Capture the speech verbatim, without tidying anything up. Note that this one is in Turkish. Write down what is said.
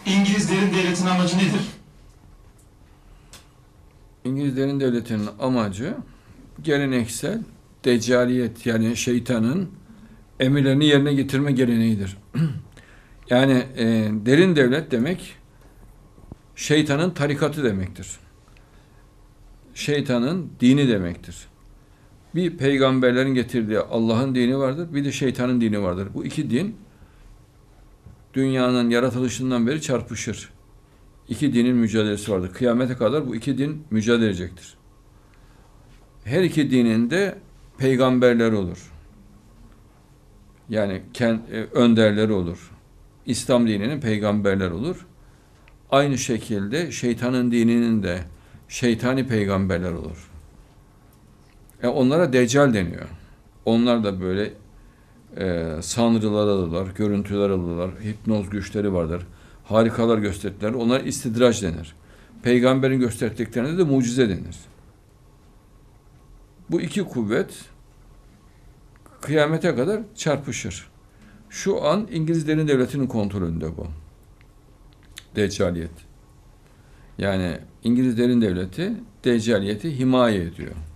İngilizlerin devletin amacı nedir? İngilizlerin devletinin amacı geleneksel deccaliyet, yani şeytanın emirlerini yerine getirme geleneğidir. Yani e, derin devlet demek şeytanın tarikatı demektir. Şeytanın dini demektir. Bir peygamberlerin getirdiği Allah'ın dini vardır, bir de şeytanın dini vardır. Bu iki din dünyanın yaratılışından beri çarpışır. İki dinin mücadelesi vardır. Kıyamete kadar bu iki din mücadele edecektir. Her iki dinin de peygamberleri olur. Yani kendi, önderleri olur. İslam dininin peygamberler olur. Aynı şekilde şeytanın dininin de şeytani peygamberler olur. E onlara deccal deniyor. Onlar da böyle e, sanrılar alırlar, görüntüler alırlar, hipnoz güçleri vardır. Harikalar gösterirler. Onlara istidraç denir. Peygamberin gösterdiklerine de mucize denir. Bu iki kuvvet kıyamete kadar çarpışır. Şu an İngilizlerin devletinin kontrolünde bu. Deccaliyet. Yani İngilizlerin devleti deccaliyeti himaye ediyor.